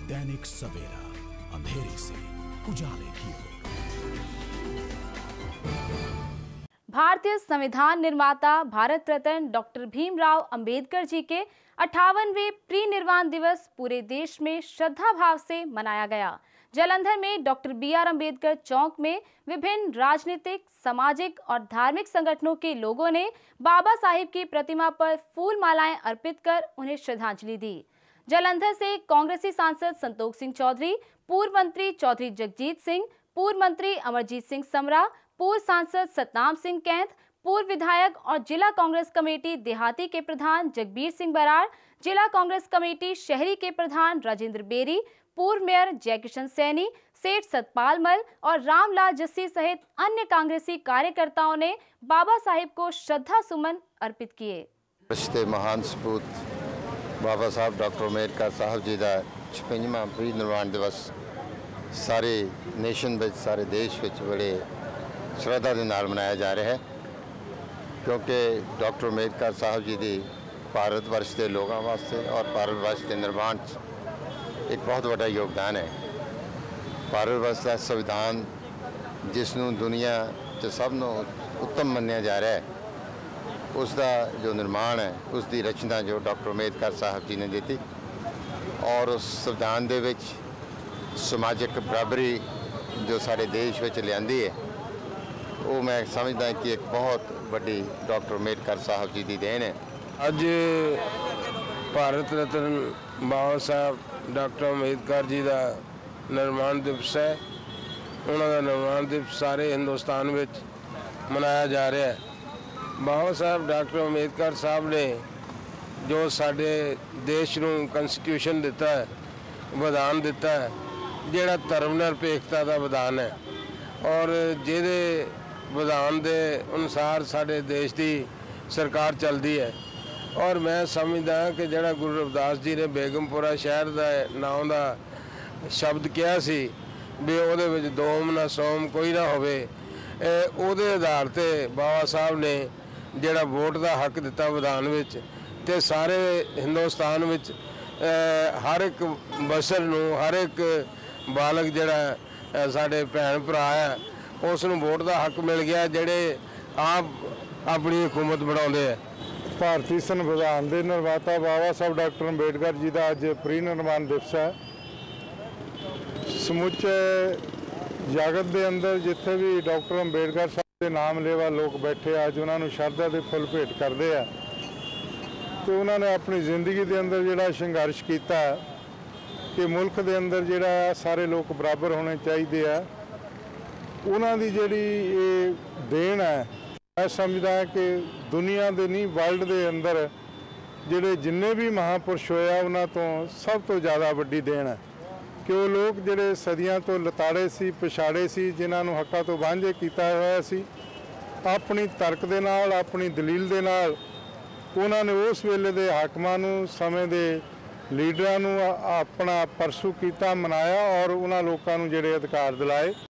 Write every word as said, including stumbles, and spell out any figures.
दैनिक सवेरा, अंधेरे से उजाले की ओर। भारतीय संविधान निर्माता भारत रत्न डॉक्टर भीमराव अंबेडकर जी के अट्ठावनवें परिनिर्वाण दिवस पूरे देश में श्रद्धा भाव से मनाया गया। जालंधर में डॉक्टर बी आर अम्बेडकर चौक में विभिन्न राजनीतिक, सामाजिक और धार्मिक संगठनों के लोगों ने बाबा साहिब की प्रतिमा पर फूल मालाएं अर्पित कर उन्हें श्रद्धांजलि दी। जालंधर से कांग्रेसी सांसद संतोष सिंह चौधरी, पूर्व मंत्री चौधरी जगजीत सिंह, पूर्व मंत्री अमरजीत सिंह समरा, पूर्व सांसद सतनाम सिंह कैंथ, पूर्व विधायक और जिला कांग्रेस कमेटी देहाती के प्रधान जगबीर सिंह बराड़, जिला कांग्रेस कमेटी शहरी के प्रधान राजेंद्र बेरी, पूर्व मेयर जयकिशन सैनी, सेठ सतपाल मल और रामलाल जस्सी सहित अन्य कांग्रेसी कार्यकर्ताओं ने बाबा साहिब को श्रद्धा सुमन अर्पित किए। रिश्ते महान सपूत बाबा साहब डॉक्टर अम्बेडकर साहब जी का छप्पनवां परिनिर्वाण दिवस सारे नेशन में, सारे देश में बड़े श्रद्धा के नाल मनाया जा रहा है, क्योंकि डॉक्टर अम्बेडकर साहब जी की भारत वर्ष के लोगों वास्ते और भारत वर्ष के निर्माण एक बहुत बड़ा योगदान है। भारत वर्ष का संविधान जिसनों दुनिया च सब नूं उत्तम मन्निया जा रहा है, उसका जो निर्माण है, उसकी रचना जो डॉक्टर अम्बेडकर साहब जी ने दी और उस संविधान दे विच समाजिक बराबरी जो सारे देश में लियांदी है, वो मैं समझदा कि एक बहुत बड़ी डॉक्टर अम्बेडकर साहब जी की देन है। अज भारत रत्न बाबा साहब डॉक्टर अम्बेडकर जी का निर्माण दिवस है। उन्होंने निर्माण दिवस सारे हिंदुस्तान में मनाया जा रहा है। बाबा साहब डॉक्टर अम्बेडकर साहब ने जो साडे देश नूं कॉन्स्टिट्यूशन दिता है, विधान दिता है, जिहड़ा धर्म निरपेक्षता का विधान है और जिहदे विधान के अनुसार साडे देश की सरकार चलती है। और मैं समझदा कि जिहड़ा गुरु रविदास जी ने बेगमपुरा शहर का नाम का शब्द कहा सी भी उहदे विच दोम ना सोम कोई ना होवे, उहदे आधार ते बाबा साहब ने जिहड़ा वोट का हक दिता विधान विच ते सारे हिंदुस्तान विच हर एक बसर नूं, हर एक बालक जिहड़ा साडे भैन भरा है उसनूं वोट का हक मिल गया, जिहड़े आप अपनी हुकूमत बनाउंदे है। भारतीय संविधान के निर्माता बाबा साहब डॉक्टर अम्बेडकर जी का अज परिनिर्वाण दिवस है। समुचे जगत के अंदर जिथे भी डॉक्टर अम्बेडकर साहब के नाम लेवा लोग बैठे अज उन्होंने श्रद्धा के फुल भेंट करते हैं। तो उन्होंने अपनी जिंदगी के अंदर जोड़ा संघर्ष किया कि मुल्क के अंदर जोड़ा सारे लोग बराबर होने चाहिए है, उन्होंने जी देन है। मैं समझदा कि दुनिया के नहीं वर्ल्ड के अंदर जोड़े जिन्ने भी महापुरुष होया उन्होंने तो सब तो ज़्यादा वड्डी देन है कि वो लोग जोड़े सदियों तो लताड़े सी, पिछाड़े सी, जिन्होंने हक्कां तो वांझे किया होया सी, अपनी तर्क दे नाल, अपनी दलील दे नाल उन्होंने उस वेले के हाकमां नूं, समय के लीडरां नूं अपना परसू किया, मनाया और उन्होंने लोगों को जोड़े अधिकार दिलाए।